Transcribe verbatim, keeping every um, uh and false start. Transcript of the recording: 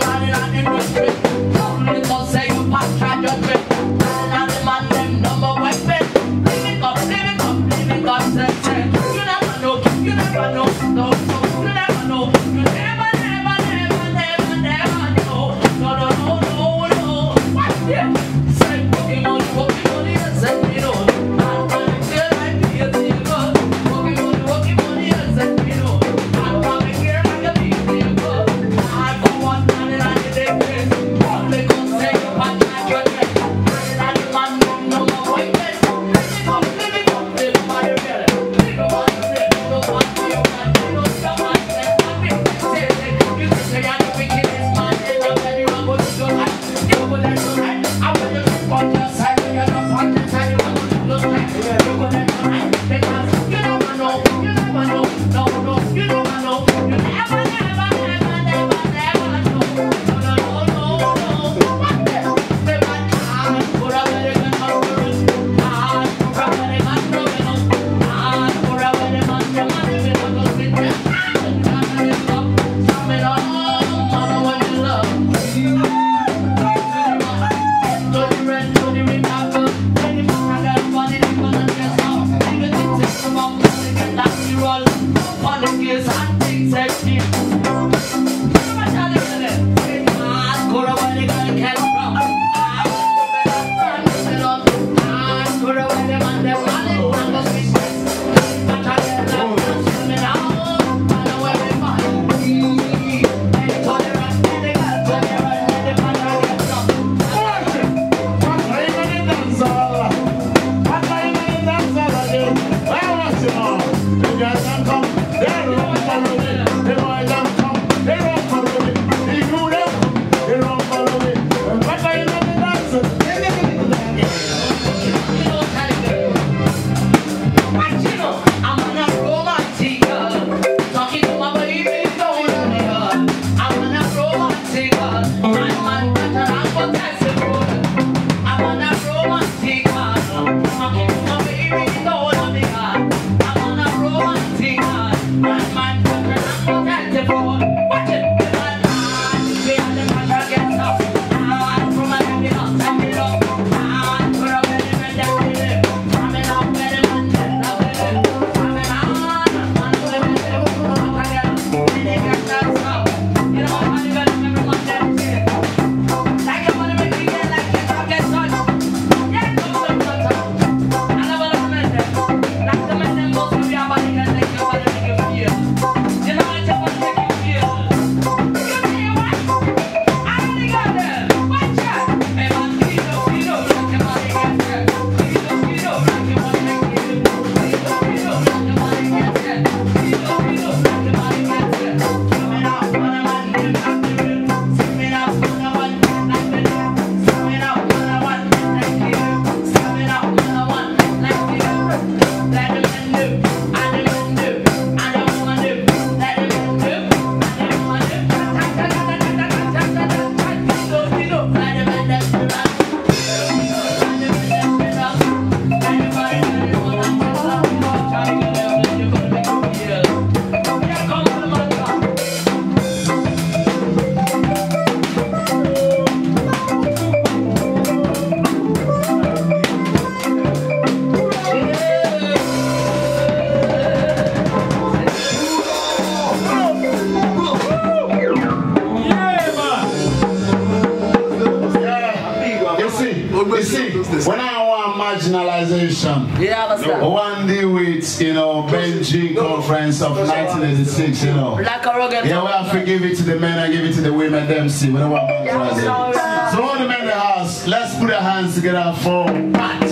Yeah, one day with, you know, Benji conference of nineteen eighty-six, you know. Like a rugged yeah, we have to give it to the men and give it to the women, them see. We don't want to yeah, so all the men in the house, let's put our hands together for Patra.